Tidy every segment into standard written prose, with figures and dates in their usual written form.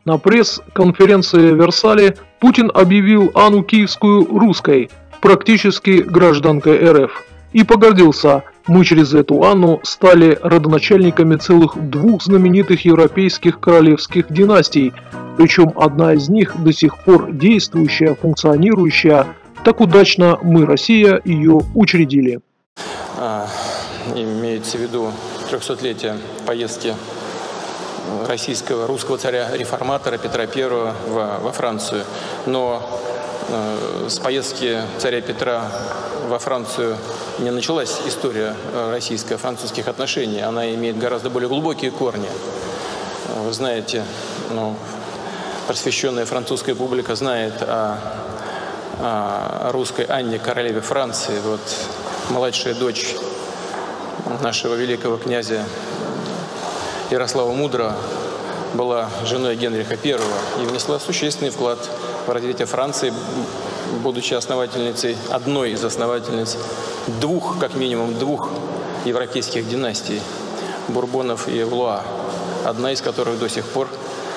На пресс-конференции в Версале Путин объявил Анну Киевскую русской, практически гражданкой РФ, и погордился: мы через эту Анну стали родоначальниками целых двух знаменитых европейских королевских династий, причем одна из них до сих пор действующая, функционирующая. Так удачно мы, Россия, ее учредили. Имеется в виду 300-летие поездки русского царя-реформатора Петра I во Францию. Но с поездки царя Петра во Францию не началась история российско-французских отношений. Она имеет гораздо более глубокие корни. Вы знаете, просвещенная французская публика знает о русской Анне, королеве Франции. Вот младшая дочь нашего великого князя Ярослава Мудрого была женой Генриха I и внесла существенный вклад в развитие Франции, будучи основательницей, одной из основательниц как минимум двух европейских династий – Бурбонов и Валуа, одна из которых до сих пор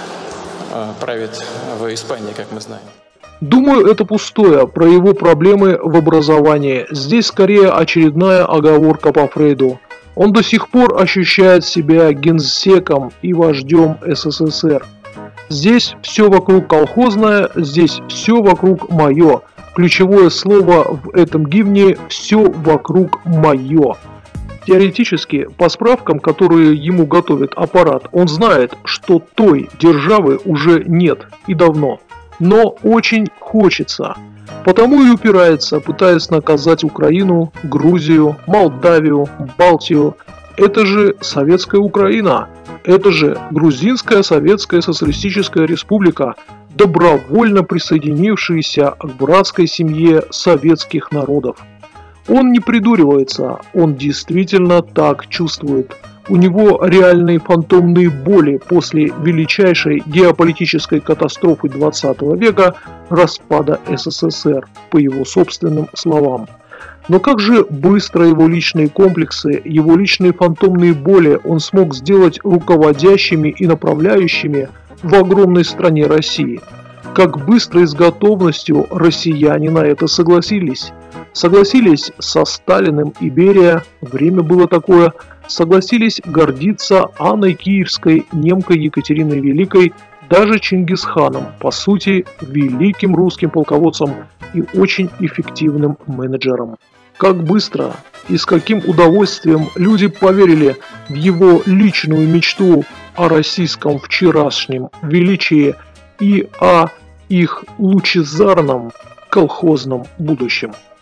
правит в Испании, как мы знаем. Думаю, это пустое, про его проблемы в образовании. Здесь скорее очередная оговорка по Фрейду. Он до сих пор ощущает себя генсеком и вождем СССР. Здесь все вокруг колхозное, здесь все вокруг мое. Ключевое слово в этом гимне – все вокруг мое. Теоретически, по справкам, которые ему готовит аппарат, он знает, что той державы уже нет и давно. Но очень хочется. Потому и упирается, пытаясь наказать Украину, Грузию, Молдавию, Балтию. Это же советская Украина. Это же Грузинская Советская Социалистическая Республика, добровольно присоединившаяся к братской семье советских народов. Он не придуривается, он действительно так чувствует. У него реальные фантомные боли после величайшей геополитической катастрофы 20 века – распада СССР, по его собственным словам. Но как же быстро его личные комплексы, его личные фантомные боли он смог сделать руководящими и направляющими в огромной стране России? Как быстро и с готовностью россияне на это согласились? Согласились со Сталиным и Берия, время было такое, согласились гордиться Анной Киевской, немкой Екатериной Великой, даже Чингисханом, по сути, великим русским полководцем и очень эффективным менеджером. Как быстро и с каким удовольствием люди поверили в его личную мечту о российском вчерашнем величии и о их лучезарном колхозном будущем.